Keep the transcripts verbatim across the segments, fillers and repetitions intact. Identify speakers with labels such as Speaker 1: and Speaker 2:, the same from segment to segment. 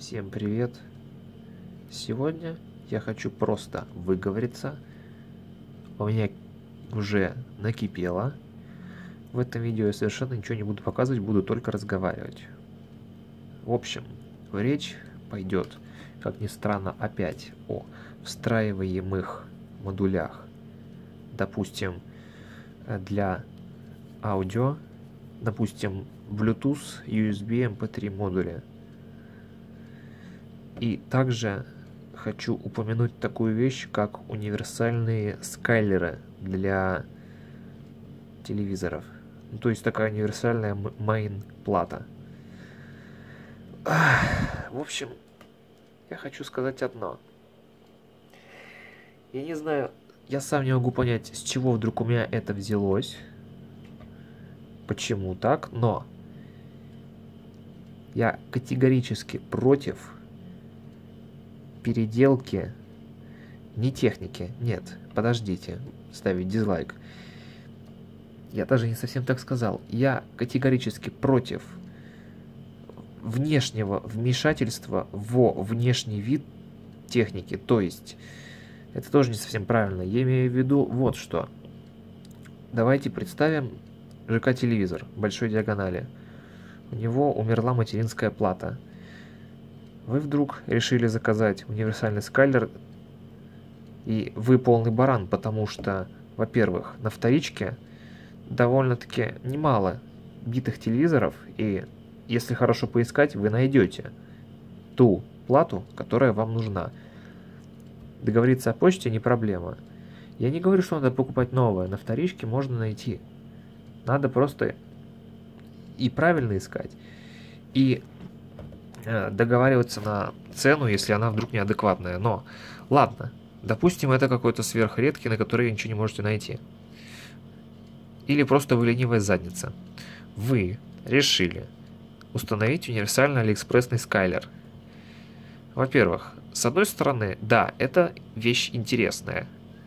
Speaker 1: Всем привет! Сегодня я хочу просто выговориться. У меня уже накипело. В этом видео я совершенно ничего не буду показывать, буду только разговаривать. В общем, речь пойдет, как ни странно, опять о встраиваемых модулях. Допустим, для аудио, допустим, Bluetooth, ю эс би, эм пэ три модули. И также хочу упомянуть такую вещь, как универсальные скайлеры для телевизоров. Ну, то есть такая универсальная мейн-плата. В общем, я хочу сказать одно. Я не знаю, я сам не могу понять, с чего вдруг у меня это взялось. Почему так, но я категорически против переделки, не техники, нет, подождите, ставить дизлайк. Я даже не совсем так сказал. Я категорически против внешнего вмешательства во внешний вид техники. То есть, это тоже не совсем правильно. Я имею в виду вот что. Давайте представим ЖК-телевизор большой диагонали. У него умерла материнская плата. Вы вдруг решили заказать универсальный скайлер, и вы полный баран, потому что, во-первых, на вторичке довольно-таки немало битых телевизоров, и если хорошо поискать, вы найдете ту плату, которая вам нужна. Договориться о почте не проблема. Я не говорю, что надо покупать новое, на вторичке можно найти. Надо просто и правильно искать, и договариваться на цену, если она вдруг неадекватная. Но, ладно, допустим, это какой-то сверхредкий, на который вы ничего не можете найти. Или просто вы ленивая задница. Вы решили установить универсальный алиэкспрессный скайлер. Во-первых, с одной стороны, да, это вещь интересная.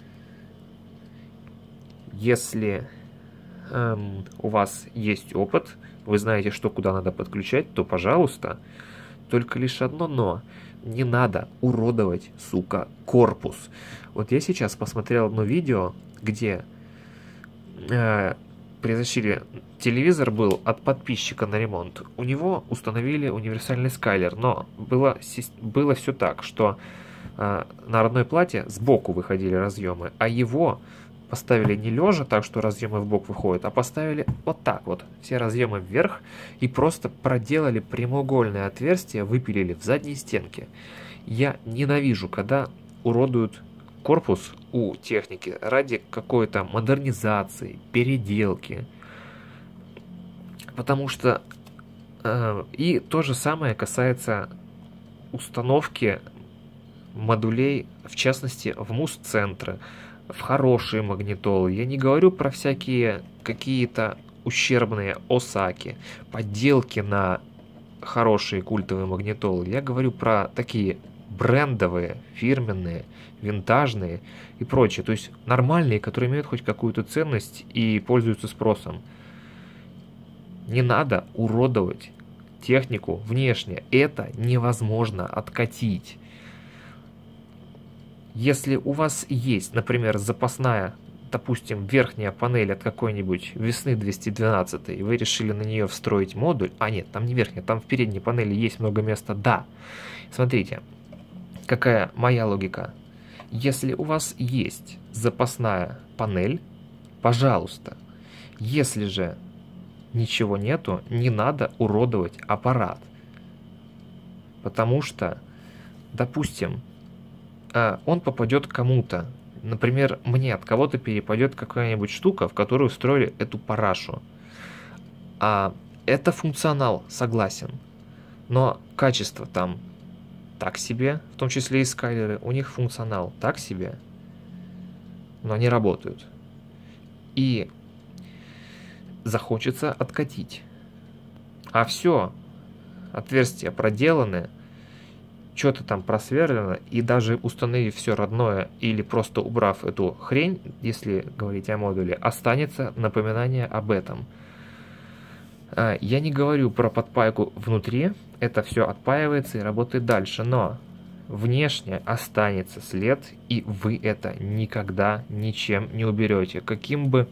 Speaker 1: Если эм, у вас есть опыт, вы знаете, что куда надо подключать, то, пожалуйста. Только лишь одно но. Не надо уродовать, сука, корпус. Вот я сейчас посмотрел одно видео, где э, притащили телевизор, был от подписчика на ремонт. У него установили универсальный скайлер, но было, было все так, что э, на родной плате сбоку выходили разъемы, а его поставили не лежа, так что разъемы в бок выходят, а поставили вот так вот, все разъемы вверх, и просто проделали прямоугольное отверстие, выпилили в задней стенке. Я ненавижу, когда уродуют корпус у техники ради какой-то модернизации, переделки. Потому что э, и то же самое касается установки модулей, в частности, в муз-центры, в хорошие магнитолы. Я не говорю про всякие какие-то ущербные осаки, подделки на хорошие культовые магнитолы. Я говорю про такие брендовые, фирменные, винтажные и прочее. То есть нормальные, которые имеют хоть какую-то ценность и пользуются спросом. Не надо уродовать технику внешне. Это невозможно откатить. Если у вас есть, например, запасная, допустим, верхняя панель от какой-нибудь Весны двести двенадцать, и вы решили на нее встроить модуль, а нет, там не верхняя, там в передней панели есть много места, да. Смотрите, какая моя логика. Если у вас есть запасная панель, пожалуйста. Если же ничего нету, не надо уродовать аппарат. Потому что, допустим, он попадет кому-то. Например, мне от кого-то перепадет какая-нибудь штука, в которую встроили эту парашу. А это функционал, согласен. Но качество там так себе, в том числе и скайлеры, у них функционал так себе, но они работают. И захочется откатить. А все, отверстия проделаны, что-то там просверлено, и даже установив все родное или просто убрав эту хрень, если говорить о модуле, останется напоминание об этом. Я не говорю про подпайку внутри, это все отпаивается и работает дальше, но внешне останется след, и вы это никогда ничем не уберете. Каким бы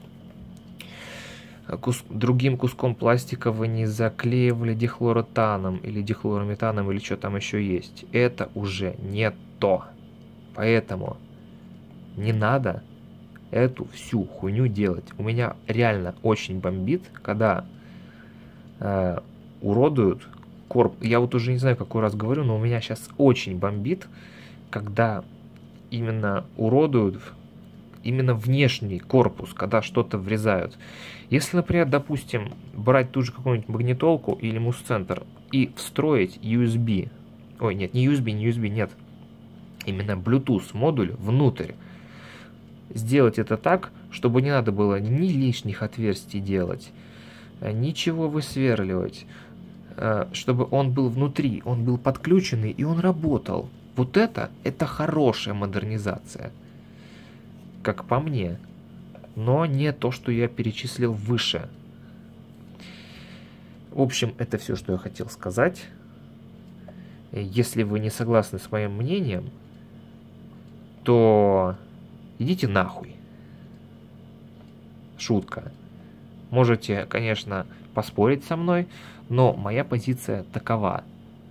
Speaker 1: кус другим куском пластика вы не заклеивали дихлоротаном или дихлорометаном или что там еще есть, это уже не то. Поэтому не надо эту всю хуйню делать. У меня реально очень бомбит, когда э, уродуют корпус. Я вот уже не знаю, какой раз говорю, но у меня сейчас очень бомбит, когда именно уродуют именно внешний корпус, когда что-то врезают. Если, например, допустим, брать ту же какую-нибудь магнитолку или мус-центр и встроить ю эс би, ой, нет, не ю эс би, не ю эс би, нет, именно Bluetooth модуль внутрь, сделать это так, чтобы не надо было ни лишних отверстий делать, ничего высверливать, чтобы он был внутри, он был подключенный и он работал. Вот это, это хорошая модернизация, как по мне, но не то, что я перечислил выше. В общем, это все, что я хотел сказать. Если вы не согласны с моим мнением, то идите нахуй. Шутка. Можете, конечно, поспорить со мной, но моя позиция такова.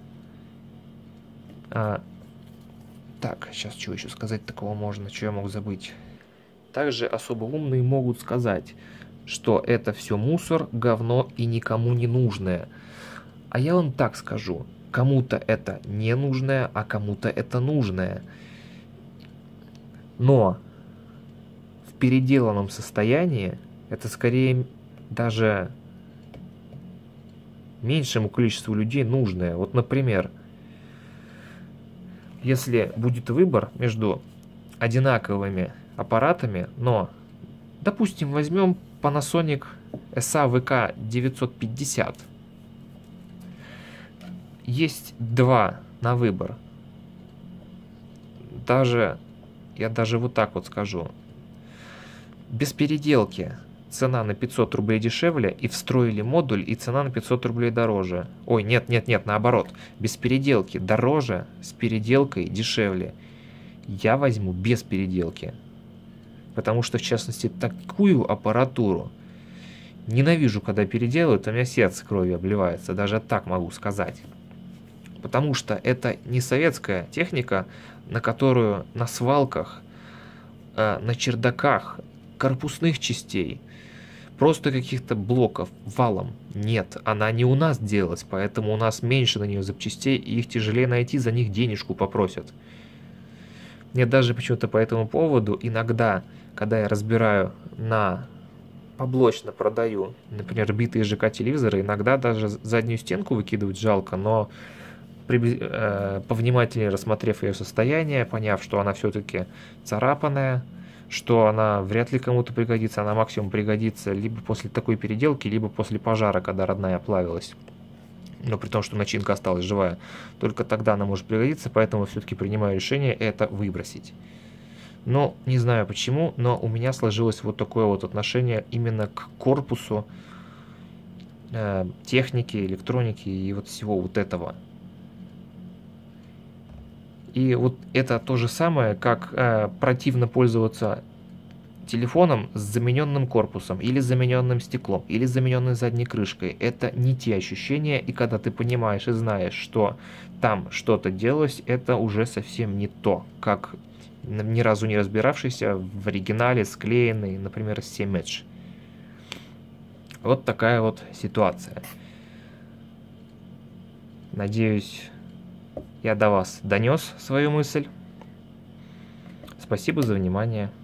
Speaker 1: А, так, сейчас что еще сказать такого можно, что я мог забыть? Также особо умные могут сказать, что это все мусор, говно и никому не нужное. А я вам так скажу, кому-то это не нужное, а кому-то это нужное. Но в переделанном состоянии это скорее даже меньшему количеству людей нужное. Вот, например, если будет выбор между одинаковыми аппаратами, но, допустим, возьмем Panasonic эс эй ви кей девятьсот пятьдесят. Есть два на выбор. Даже, я даже вот так вот скажу. Без переделки цена на пятьсот рублей дешевле, и встроили модуль, и цена на пятьсот рублей дороже. Ой, нет, нет, нет, наоборот. Без переделки дороже, с переделкой дешевле. Я возьму без переделки. Потому что, в частности, такую аппаратуру ненавижу, когда переделывают, а у меня сердце кровью обливается. Даже так могу сказать. Потому что это не советская техника, на которую на свалках, э, на чердаках, корпусных частей, просто каких-то блоков валом. Нет, она не у нас делалась, поэтому у нас меньше на нее запчастей, и их тяжелее найти, за них денежку попросят. Мне даже почему-то по этому поводу иногда, когда я разбираю на поблочно продаю, например, битые ЖК телевизоры, иногда даже заднюю стенку выкидывать жалко, но при, э, повнимательнее рассмотрев ее состояние, поняв, что она все-таки царапанная, что она вряд ли кому-то пригодится, она максимум пригодится либо после такой переделки, либо после пожара, когда родная оплавилась. Но при том, что начинка осталась живая. Только тогда она может пригодиться, поэтому все-таки принимаю решение это выбросить. Но не знаю почему, но у меня сложилось вот такое вот отношение именно к корпусу э, техники, электроники и вот всего вот этого. И вот это то же самое, как э, противно пользоваться телефоном с замененным корпусом, или замененным стеклом, или замененной задней крышкой. Это не те ощущения, и когда ты понимаешь и знаешь, что там что-то делалось, это уже совсем не то, как ни разу не разбиравшийся в оригинале склеенный, например, семь эдж. Вот такая вот ситуация. Надеюсь, я до вас донес свою мысль. Спасибо за внимание.